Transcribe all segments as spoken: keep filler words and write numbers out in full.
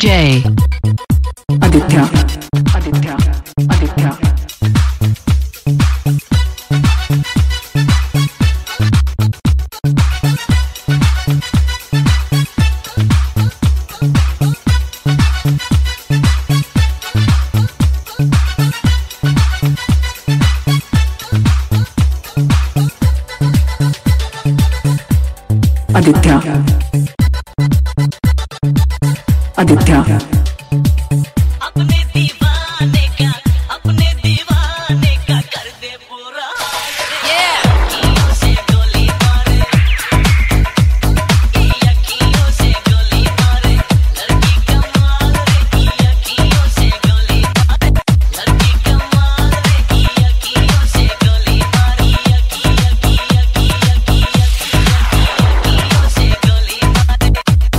D J Aditya Aditya Aditya Aditya Aditya अपने दीवाने का अपने दीवाने का कर दे पूरा अखियों से गोली मारे अखियों से गोली मारे लड़की कमाल रे अखियों से गोली मारे लड़की कमाल रे अखियों से गोली मारी अखी अखी अखी अखी अखियों से गोली मारे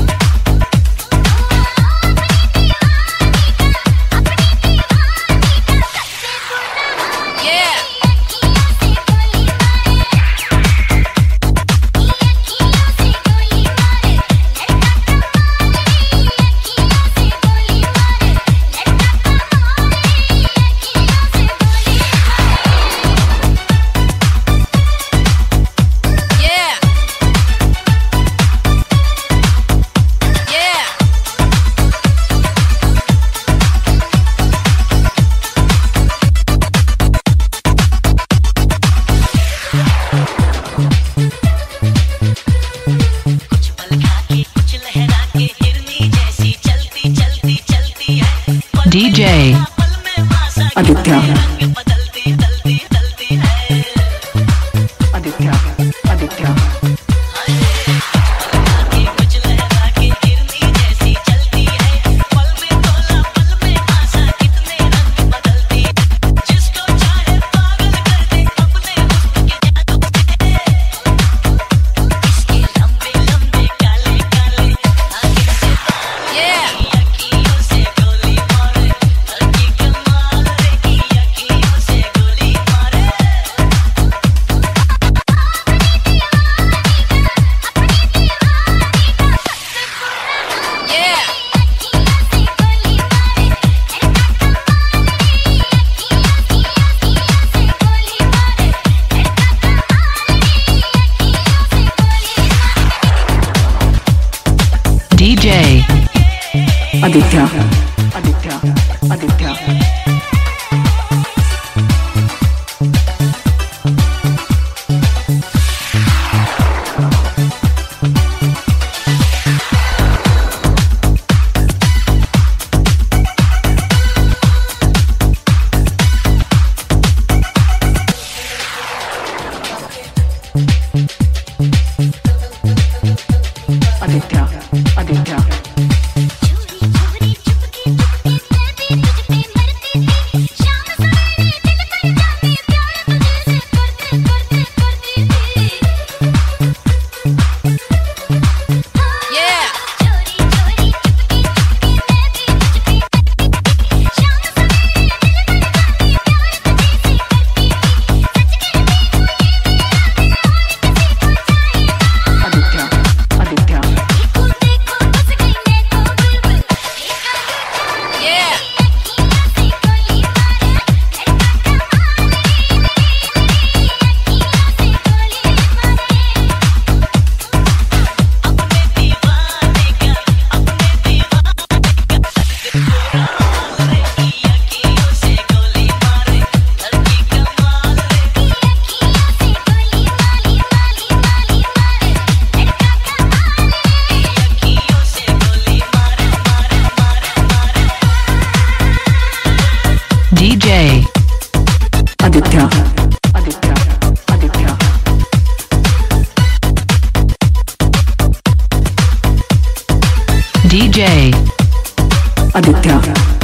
D J Aditya Aditya Aditya D J Aditya Aditya Aditya Aditya Aditya D J Aditya Aditya Aditya D J Aditya